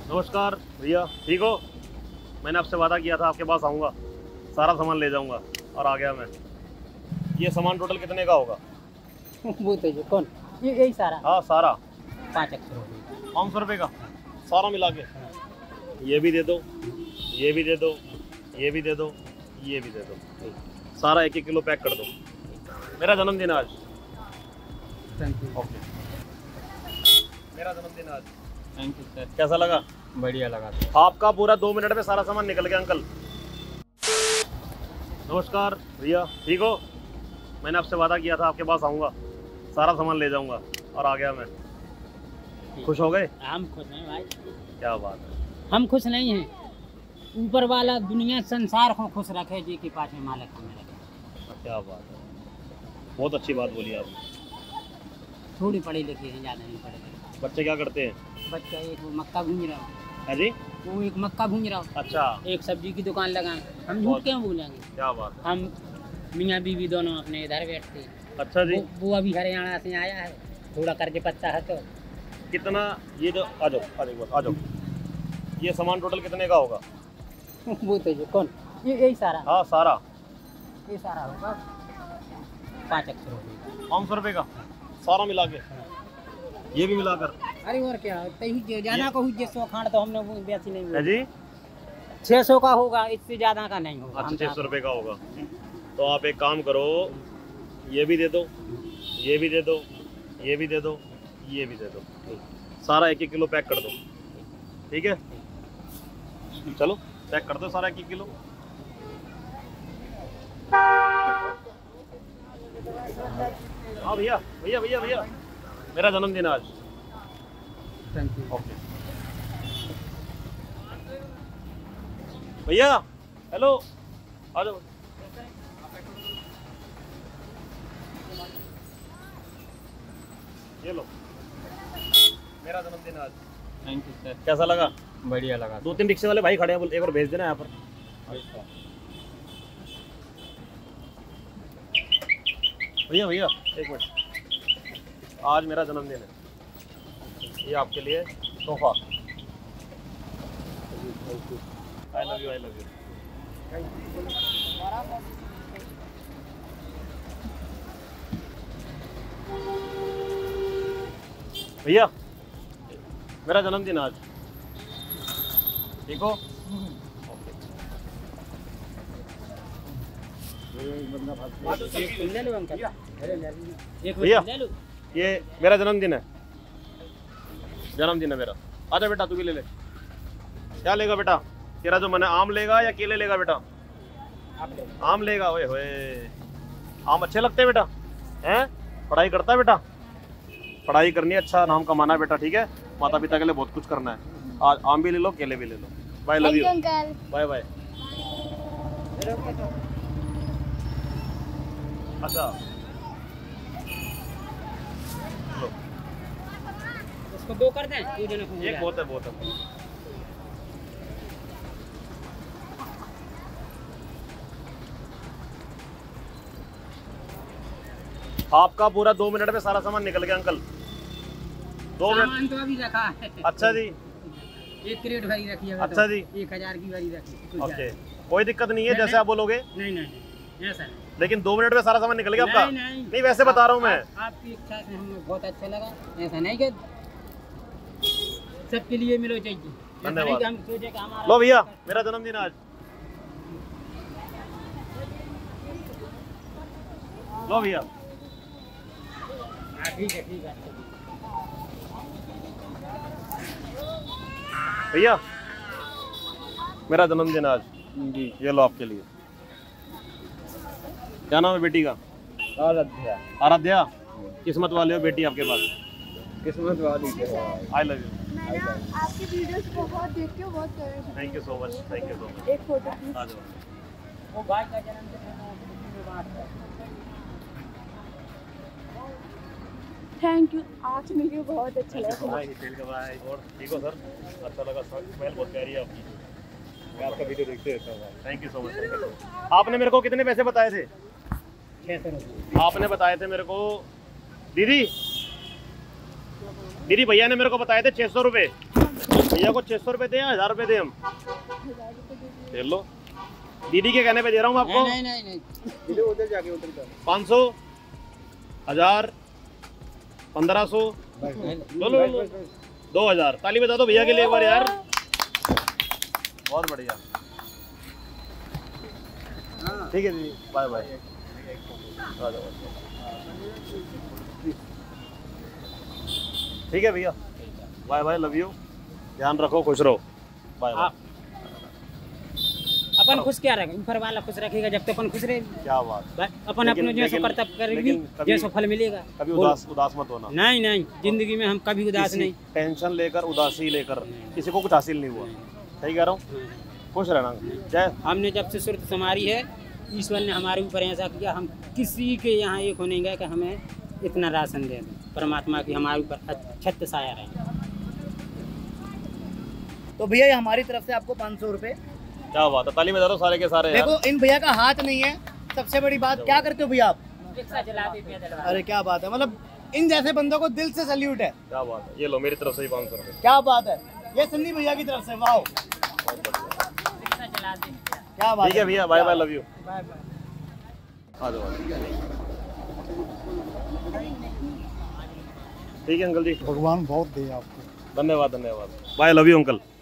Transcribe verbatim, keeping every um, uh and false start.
नमस्कार भैया, ठीक हो? मैंने आपसे वादा किया था आपके पास आऊँगा, सारा सामान ले जाऊँगा और आ गया मैं। ये सामान टोटल कितने का होगा? वो तो ये कौन ये यही सारा हाँ सारा पाँच एक सौ रुपये पाँच सौ रुपये का सारा मिला के। ये भी दे दो, ये भी दे दो, ये भी दे दो, ये भी दे दो, सारा एक एक किलो पैक कर दो। मेरा जन्मदिन आज। Thank you. ओके, मेरा जन्मदिन आज। Thank you sir. कैसा लगा? बढ़िया लगा। आपका पूरा दो मिनट में सारा सामान निकल गया अंकल। नमस्कार भैया, ठीक हो? मैंने आपसे वादा किया था आपके पास आऊँगा, सारा सामान ले जाऊँगा और आ गया मैं। खुश हो गए? हम खुश हैं भाई। क्या बात है। हम खुश नहीं हैं, ऊपर वाला दुनिया संसार को खुश रखे जी के पास में मालिक हमें रखे। क्या बात है, बहुत अच्छी बात बोली आपने। थोड़ी पढ़ी लिखी है, ज़्यादा नहीं पढ़े। बच्चे क्या करते हैं? बच्चा एक वो मक्का भूंज रहा है जी? वो एक मक्का भूंज रहा अच्छा, एक सब्जी की दुकान लगाए। हम झूठ क्यों बोलेंगे? क्या बात है। हम मियाँ बीवी दोनों अपने इधर बैठते हैं। अच्छा जी। वो, वो अभी हरियाणा से आया है, थोड़ा कर्ज पत्ता है। तो कितना ये जो आ जाओ आ जाओ आ जाओ, ये सामान टोटल कितने का होगा? वो तो ये कौन ये यही सारा हाँ सारा ये सारा होगा पाँच एक सौ रुपये पाँच सौ रुपये का सारा मिला के, ये भी मिलाकर। अरे और क्या तही ज्यादा का हुई सौ खांड तो हमने वो बेची नहीं है हुई। जी? छः सौ का होगा, इससे ज्यादा का नहीं होगा। अच्छा, छः सौ रुपये का होगा। तो आप एक काम करो, ये भी दे दो, ये भी दे दो, ये भी दे दो, ये भी दे दो, सारा एक एक किलो पैक कर दो। ठीक है, चलो पैक कर दो सारा एक एक किलो। हाँ भैया भैया भैया भैया, मेरा जन्मदिन आज। Thank you. ओके भैया, हेलो, आ जाओ। ये लो, मेरा जन्मदिन आज। Thank you sir. कैसा लगा? बढ़िया लगा। दो तीन रिक्शे वाले भाई खड़े हैं, बोल एक बार भेज देना यहाँ पर। भैया भैया एक मिनट, आज मेरा जन्मदिन है, ये आपके लिए तोहफा। I love you, I love you. भैया, मेरा जन्मदिन आज, ठीक हो? ले लो अंकल। एक भैया, ले लो। ये मेरा जन्मदिन है, जन्मदिन है मेरा। आजा बेटा, तू भी ले ले। क्या लेगा बेटा? तेरा जो मन है, आम लेगा या केले लेगा बेटा? आम लेगा। ओए होए, आम अच्छे लगते हैं बेटा? हैं? पढ़ाई करता है बेटा? पढ़ाई करनी है, अच्छा नाम कमाना है बेटा, ठीक है? माता पिता के लिए बहुत कुछ करना है। आज आम भी ले लो, केले भी ले लो। Bye, love you uncle. Bye bye. अच्छा लो, इसको दो कर दें, दो जने को एक बहुत है, बहुत है। आपका पूरा दो मिनट में सारा सामान निकल गया अंकल। दो मिनट। सामान तो अभी रखा है। अच्छा जी, एक क्रेट भरी रखी है। अच्छा जी, एक हजार की भरी रखी। ओके, कोई दिक्कत नहीं है, जैसे आप बोलोगे। नहीं नहीं ऐसा नहीं। लेकिन दो मिनट में सारा सामान निकल गया आपका? नहीं, नहीं, नहीं वैसे बता रहा हूँ मैं। आप, आपकी इच्छा से हमें बहुत अच्छा लगा। ऐसा नहीं कि सबके लिए मिलो चाहिए। धन्यवाद। हम सोचे कि हमारा लो भैया, मेरा जन्मदिन आज। लो भैया। हाँ, ठीक है ठीक है। भैया, मेरा जन्मदिन आज जी, ये लो आपके लिए। क्या नाम है बेटी का? आराध्या। आराध्या, किस्मत वाले हो बेटी आपके पास। किस्मत वाली है। I love you. मैं ना आपकी वीडियोस बहुत देखती हूँ, बहुत फेवरेट है। Thank you so much, thank you so much. एक फोटो प्लीज। आ जाओ। वो भाई का जन्मदिन है ना, उसी में बात है। थैंक यू, आज मिलिए, बहुत अच्छा लगा। भाई, भाई, और ठीक हो सर? अच्छा लगा सर, स्माइल बहुत प्यारी है आपकी। मैं आपका वीडियो देखते रहता हूँ। Thank you so much, thank you so much. आपने मेरे को कितने पैसे बताए थे? छः सौ रुपये आपने बताए थे मेरे को, दीदी दीदी भैया ने मेरे को बताए थे छः सौ रुपये। भैया को छह सौ रुपए दे, हजार रुपए दे हम। ले लो, दीदी के कहने पे दे रहा हूँ आपको। नहीं नहीं नहीं उधर जाके उधर पाँच सौ, हजार, पंद्रह सौ, लो लो लो, दो हजार। ताली बजा दो भैया के लिए एक बार यार, बहुत बढ़िया। ठीक है दीदी, बाय बाय। ठीक है भैया, बाय बाय, लव यू, ध्यान रखो, खुश रहो, बाय बाय। अपन खुश क्या रखें, ऊपर वाला खुश रखेगा जब तक अपन खुश रहे। क्या बात। बस अपन अपने जो लेकिन- कर्तव्य करेंगे लेकिन कभी- जैसा फल मिलेगा। कभी उदास उदास मत होना। नहीं नहीं, जिंदगी में हम कभी उदास किसी नहीं। टेंशन लेकर, उदासी लेकर किसी को कुछ हासिल नहीं हुआ। सही कह रहा हूँ, खुश रहना। जय। हमने जब से सुरत संवारी है, ईश्वर ने हमारे ऊपर ऐसा किया, हम किसी के यहाँ एक होने गए कि हमें इतना राशन दे दें। परमात्मा की हमारे ऊपर छत साया रहे। तो भैया ये हमारी तरफ से आपको पाँच सौ रुपए। क्या बात है, ताली बजा दो सारे के सारे यार। देखो इन भैया का हाथ नहीं है, सबसे बड़ी बात। क्या करते हो भैया आप? रिक्शा चलाते पैदल। अरे क्या बात है, मतलब इन जैसे बंदों को दिल से सल्यूट है। क्या बात है, ये लो मेरी तरफ से ही पाँच सौ रुपये। क्या बात है, ये सन्नी भैया की तरफ से। वाह, रिक्शा चलाते। क्या बात ठीक है भैया, bye bye, love you. Bye bye. आ जाओ। ठीक है अंकल जी, भगवान बहुत दे आपको। धन्यवाद धन्यवाद, बाय, लव यू अंकल।